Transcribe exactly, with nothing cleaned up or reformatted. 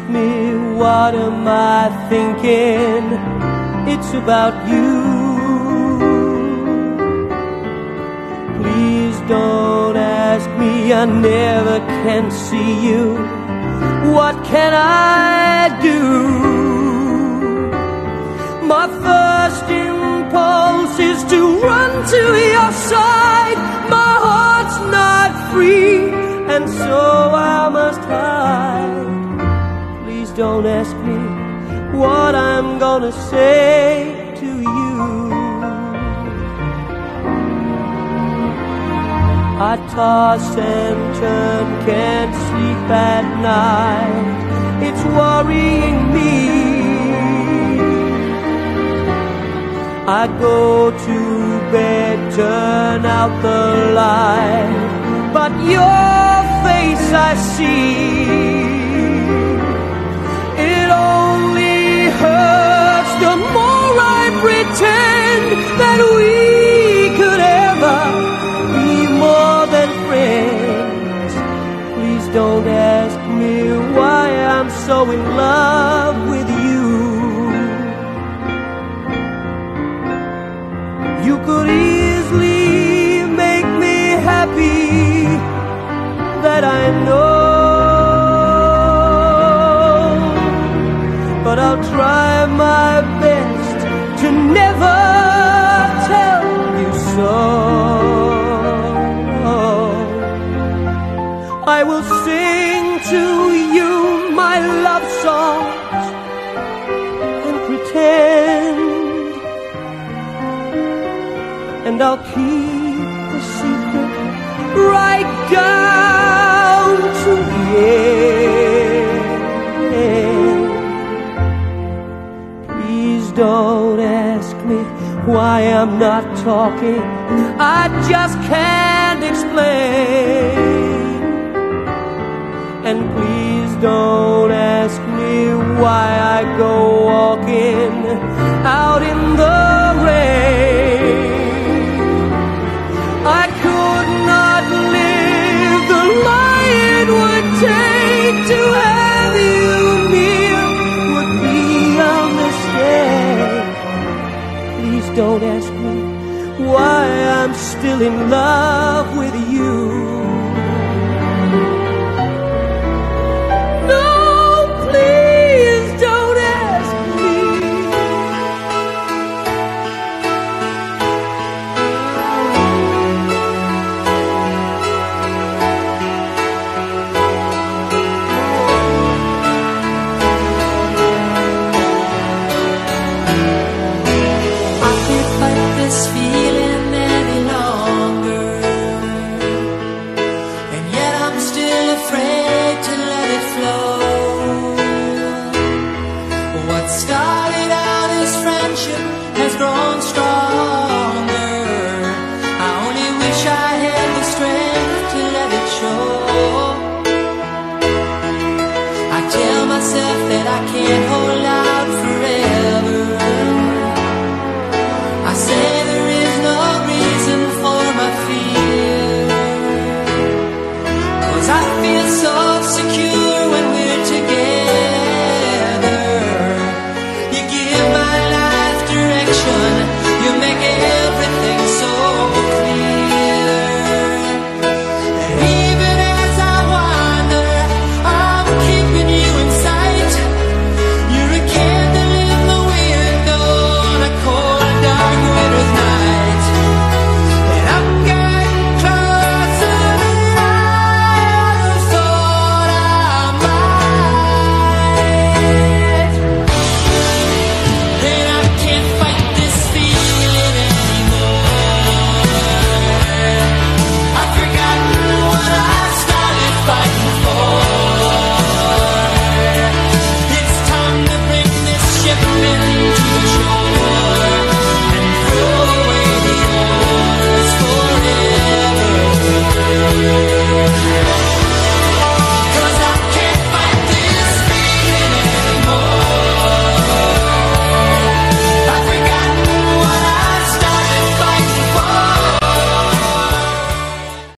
me what am I thinking, it's about you. Please don't ask me, I never can see you. What can I do? My first impulse is to run to your side. My heart's not free, and so I must hide. Please don't ask me what I'm gonna say to you. I toss and turn, can't sleep at night, it's worrying me. I go to bed, turn out the light, but your face I see. It only hurts the more I pretend that we could ever be more than friends. Please don't ask me why I'm so in love with you. You could easily make me happy, that I know, but I'll try my best to never tell you so. I will sing to you my love songs and pretend, and I'll keep the secret right down to the end. Please don't ask me why I'm not talking, I just can't explain. And please don't ask me why I go walking out in the rain. I could not live the life it would take to have you near, would be a mistake. Please don't ask me why I'm still in love with you. That I can't hold out forever. I say there is no reason for my fear, 'cause I feel so secure when we're together. You give my life direction, you make everything so clear. And even as I wander, I'm keeping you in sight. You're a candle in the window on a cold, dark winter's night. And I'm getting closer than I ever thought I might. And I can't fight this feeling anymore. I've forgotten what I started fighting for. It's time to bring this ship into the shore.